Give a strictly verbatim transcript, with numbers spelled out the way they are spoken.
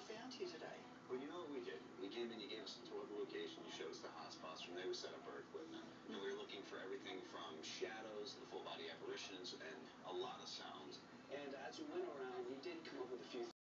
found here today? Well, you know what we did? We came in, you gave us a tour of the location, you showed us the hotspots. From there, we set up our equipment. And we were looking for everything from shadows, the full-body apparitions, and a lot of sounds. And as we went around, we did come up with a few